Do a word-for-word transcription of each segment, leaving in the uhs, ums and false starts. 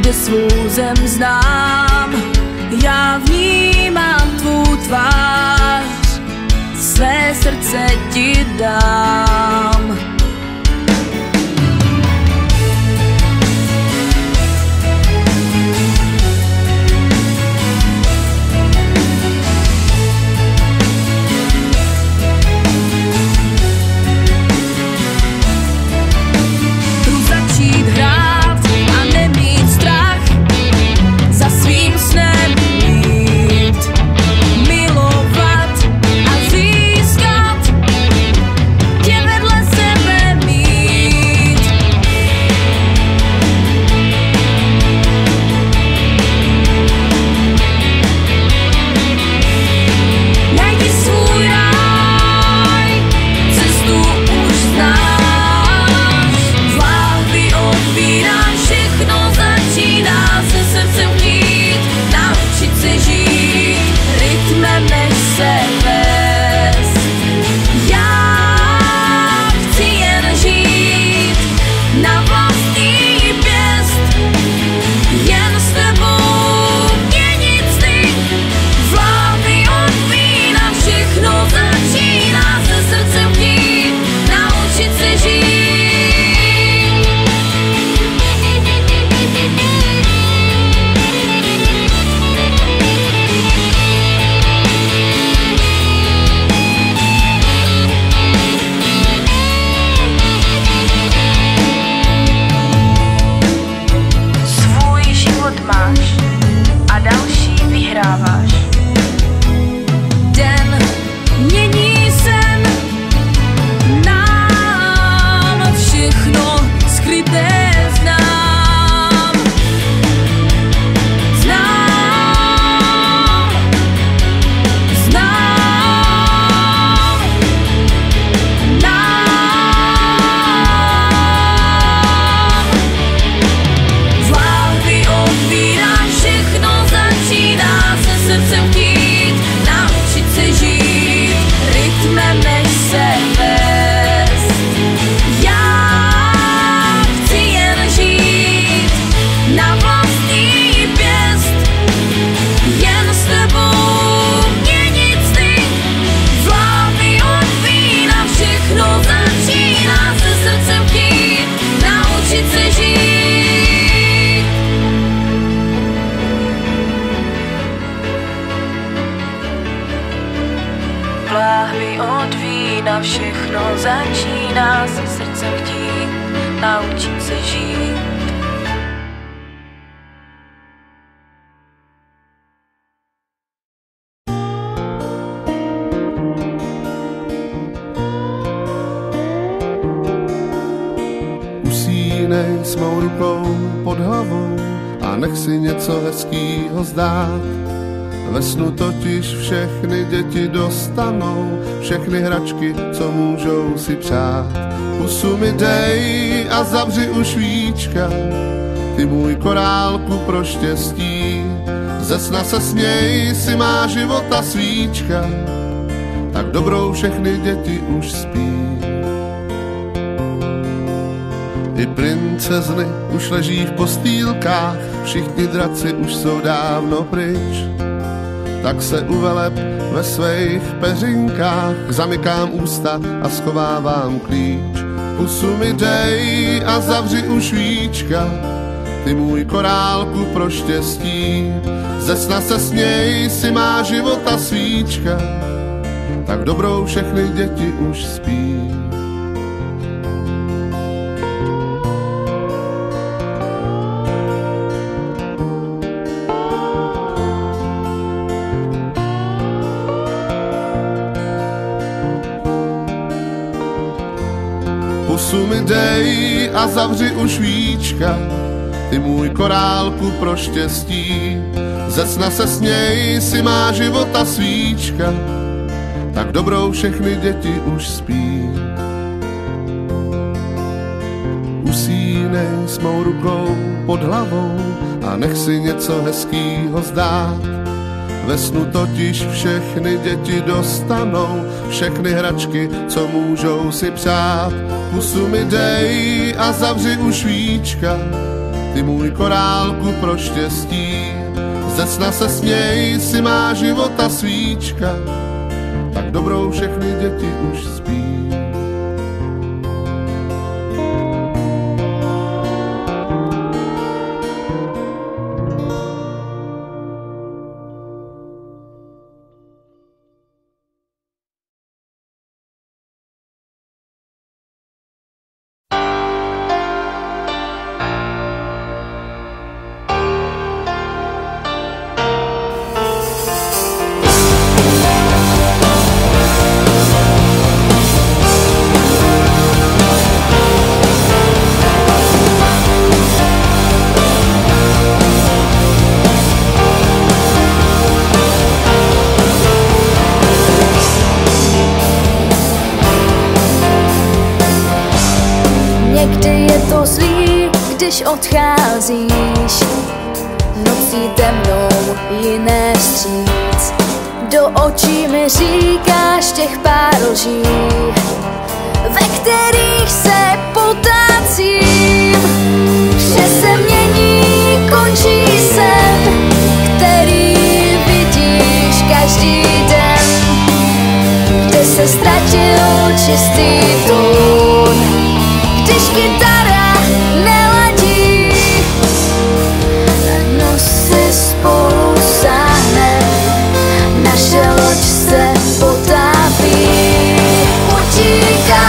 že svou zem znám. Já vnímám tvou tvář, své srdce ti dám. Láhví od vína, všechno začíná se srdcem chtít, naučit se žít. Usínej s mou rukou pod hlavou a nech si něco hezkýho zdát. Ve snu totiž všechny děti dostanou všechny hračky, co můžou si přát. Pusu mi dej a zavři už víčka, ty můj korálku pro štěstí. Ze sna se směj, si má života svíčka, tak dobrou všechny děti už spí. I princezny už leží v postýlkách, všichni draci už jsou dávno pryč. Tak se uveleb ve svých peřinkách, zamykám ústa a schovávám klíč. Pusu mi dej a zavři už víčka, ty můj korálku pro štěstí. Ze sna se směj, si má života svíčka, tak dobrou všechny děti už spí. Pusu mi dej a zavři už víčka, ty můj korálku pro štěstí. Ze sna se směj, si má života svíčka, tak dobrou všechny děti už spí. Usínej s mou rukou pod hlavou a nech si něco hezkýho zdát. Ve snu totiž všechny děti dostanou všechny hračky, co můžou si přát. Pusu mi dej a zavři už víčka, ty ty můj korálku pro štěstí. Ze sna se směj, si má života svíčka, tak dobrou všechny děti už spí. Odcházíš nocí temnou jiné vstříc, do očí mi říkáš těch pár lží, ve kterých se potácím. Vše se mění, končí sen, který vidíš každý den, kde se ztratil čistý tón, když kytara neladí. Spolu sáhnem, naše loď se potápí. Utíkám,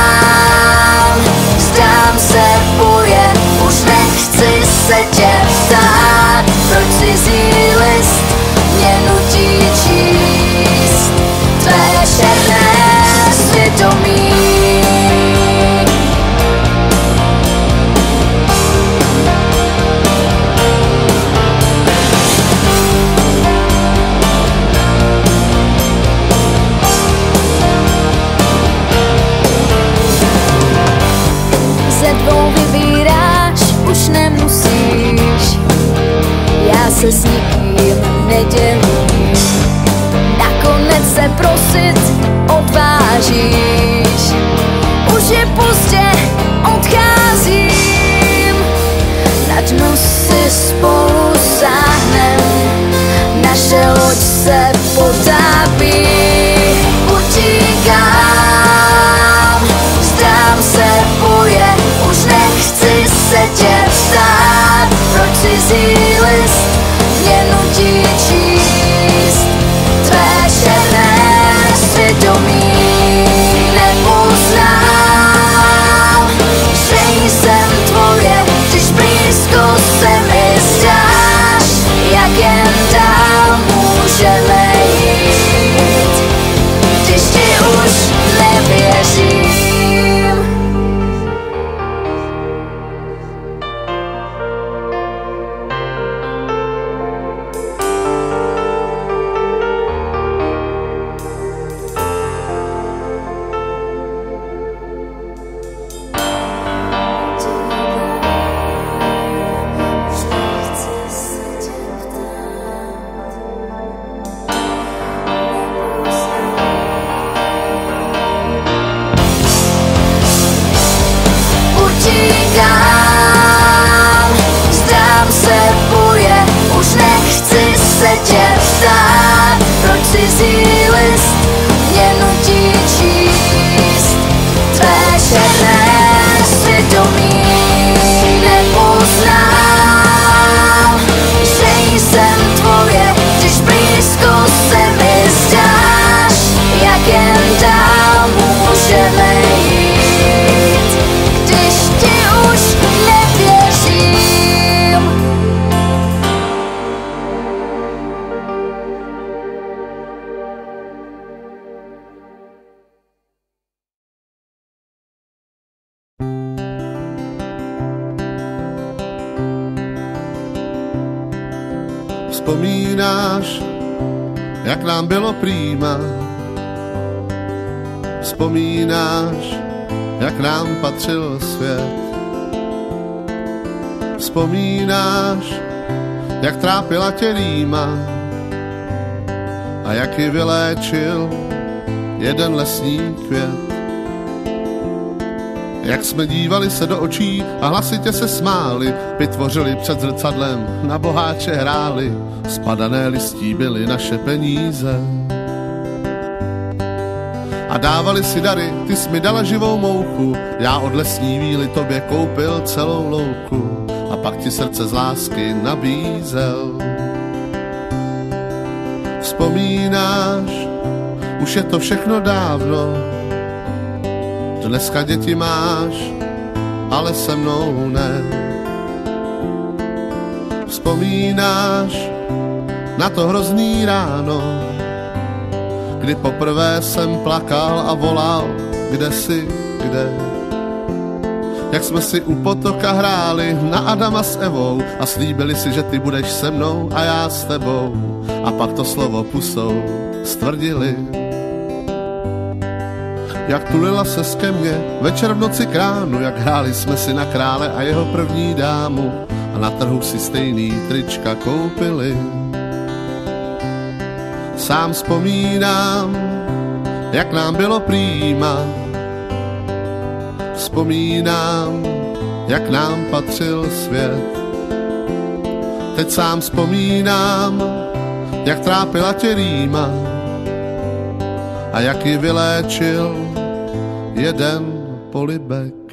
vzdám se boje, už nechci se tě ptát, proč cizí list mě nutí číst tvé černé svědomí. Se s nikým nedělím, nakonec se prosit odvážíš. Už je pozdě, odcházím, na dno si spolu sáhnem, naše loď se potápí. Utíkám, vzdám se boje, už nechci se tě ptát, proč cizí list mě nutí číst tvé černé svědomí. Nepoznám, že jsem tvoje, když blízko se mi zdáš, jak jen dál můžeme jít, když ti už nevěřím. Vzpomínáš, jak nám bylo prýma? Vzpomínáš, jak nám patřil svět? Vzpomínáš, jak trápila tě rýma a jak ji vyléčil jeden lesní květ? Jak jsme dívali se do očí a hlasitě se smáli, vytvořili před zrcadlem, na boháče hráli, spadané listí byly naše peníze. A dávali si dary, ty jsi mi dala živou mouchu, já od lesní víly tobě koupil celou louku a pak ti srdce z lásky nabízel. Vzpomínáš, už je to všechno dávno, dneska děti máš, ale se mnou ne. Vzpomínáš na to hrozný ráno, kdy poprvé jsem plakal a volal, kde jsi, kde. Jak jsme si u potoka hráli na Adama s Evou a slíbili si, že ty budeš se mnou a já s tebou. A pak to slovo pusou stvrdili. Jak tulila ses ke mně večer v noci k ránu, jak hráli jsme si na krále a jeho první dámu a na trhu si stejný trička koupili. Sám vzpomínám, jak nám bylo prýma, vzpomínám, jak nám patřil svět. Teď sám vzpomínám, jak trápila tě rýma a jak ji vyléčil jeden polibek.